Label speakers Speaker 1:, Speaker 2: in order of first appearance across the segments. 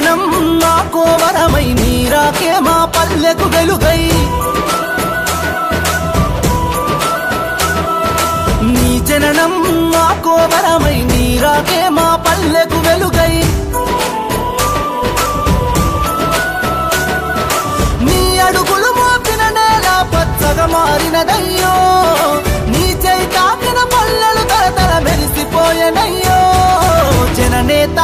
Speaker 1: జననం మాకో వరమై నీరాకే మా పల్లెకు వెలుగై నీ జననం మాకో వరమై నీరాకే మా పల్లెకు వెలుగై నీ అడుగులు మోపిన నేల పచ్చగా మారినదయ్యో నీ చేయి తాకిన పల్లెలు తరతర మెరిసిపోయెనయ్యో జననేత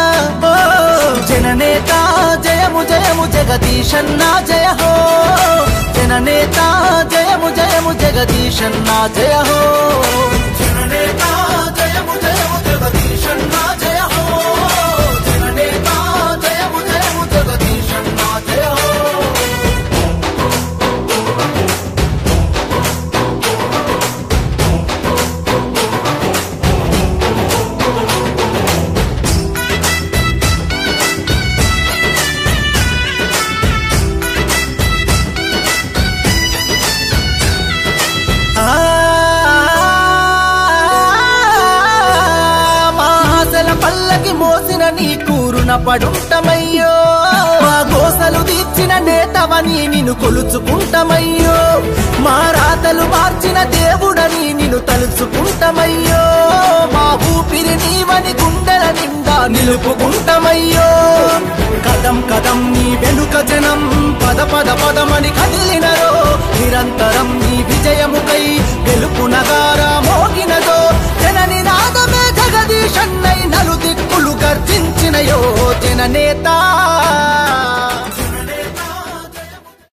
Speaker 1: జననేత జయము జయము జగదీశన్న జయ హో జననేత జయము జయము జగదీశన్న జయ హో జననేత జయము జయము జగదీశన్న జయ హో జననేత జయము జయము జగదీశన్న జయ హో పల్లకి మోసిన నీ కూరున పడుంటమయ్యో మా గోసలు తీర్చిన నేతవని నిన్ను కొలుచుకుంటమయ్యో మా రాతలు మార్చిన దేవుడని నిన్ను తలుచుకుంటమయ్యో మా ఊపిరి నీవని గుండెల నిండా నిలుపుకుంటమయ్యో కదం కదం నీ వెనుక జనం పద పద పదమని కదిలినరో నిరంతరం నీ విజయముకై గెలుపు నగారా మోగినదో జనని నాదమే జగదీశన్నై నలు దిక్కులు గర్జించినయో జననేత